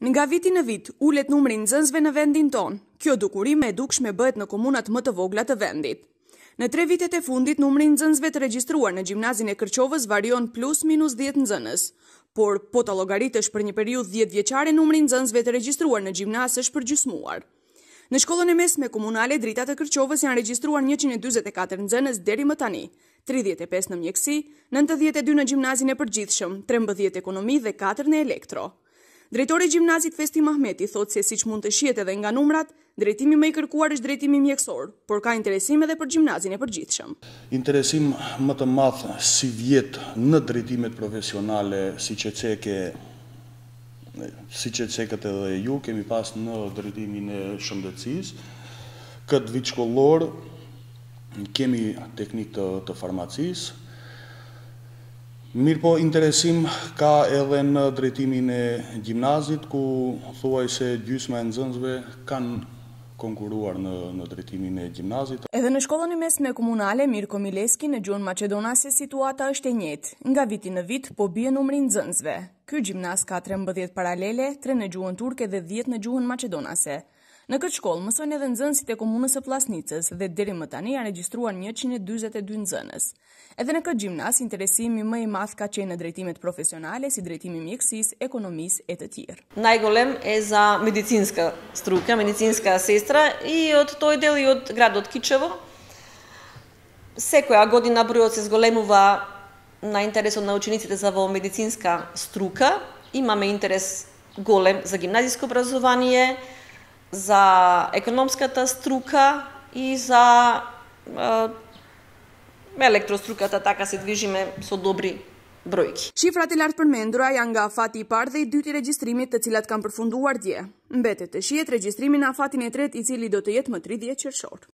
Nga viti në vit, ulet numri nxënësve në vendin tonë. Kjo dukuri me dukshme bëhet në komunat më të vogla të vendit. Në 3 vitet e fundit, numri nxënësve të regjistruar në gjimnazin e Kërqovës varion plus minus 10 nxënës. Por, po të llogaritësh për një periudhë 10 vjeçare, numri nxënësve të regjistruar në gjimnaz është përgjysmuar. Në shkollën e mesme komunale Dritat e Kërqovës janë regjistruar 144 nxënës deri më tani, 35 në mjeksi, 92 në gjimnazin e përgjithshëm, 13 ekonomi dhe 4 në elektro. Drejtori i gjimnazit Festi Mahmeti thotë se siç mund të shihet edhe nga numrat, drejtimi më i kërkuar është drejtimi mjekësor, por ka interesim edhe për gjimnazin e përgjithshëm. Interesim më të madh si vjet në drejtimet profesionale, siç e cekët edhe ju, kemi pas në drejtimin e shëndetësisë. Këtë vit shkollor kemi teknik të farmacisë. Mirë po, interesim ka edhe në drejtimin e gjimnazit, ku thuaj se gjysma e nxënësve kanë konkuruar në drejtimin e gjimnazit. Edhe në shkollën e mesme komunale Mirko Mileski në gjuhën maqedonase situata është e njëjtë. Nga viti në vit po bie numri i nxënësve. Ky gjimnaz ka 13 paralele, 3 në gjuhën turke dhe 10 në gjuhën maqedonase. Në këtë shkollë mësojnë edhe nxënësit e komunës së Plasnicës dhe deri më tani janë regjistruar 142 nxënës. Edhe në këtë gjimnaz interesimi më i madh ka qenë në drejtimet profesionale si drejtimi mjekësisë, ekonomisë e të tjerë. Najgolem je za medicinska struka, medicinska sestra i od toj del i od gradот Kičevo. Секоја година бројот се зголемува на интересот на учениците за во медицинска струка. Имаме интерес голем за гимназиско образование, за економската струка и за електроструката, така се движиме со добри brojki. Shifrat e lartë përmendura janë nga afati i parë dhe i dytë i regjistrimit, të cilat kanë përfunduar dje. Mbetet të shihet regjistrimi në afatin e tretë, i cili do të jetë më 30 qershor.